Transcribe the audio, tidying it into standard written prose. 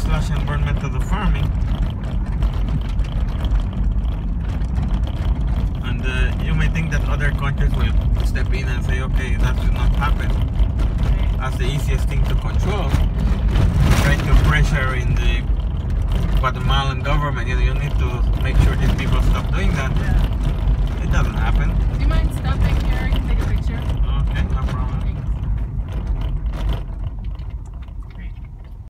slash and burn method of farming. And you may think that other countries will step in and say, okay, that should not happen. That's the easiest thing to control. Try to pressure in the Guatemalan government. You need to make sure these people stop doing that.